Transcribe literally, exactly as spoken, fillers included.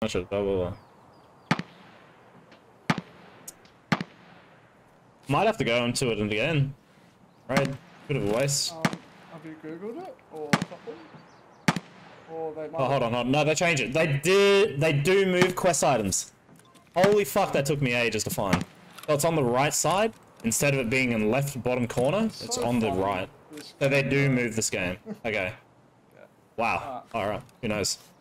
I should double. Might have to go into it again. Right, bit of a waste. Um, have you googled it or something? Or they might Oh, hold on, hold on. No, they changed it. They did. They do move quest items. Holy fuck, that took me ages to find. So it's on the right side instead of it being in the left bottom corner. It's, it's so on the right. So they do move this game. Okay. Yeah. Wow. Uh, All right. Who knows?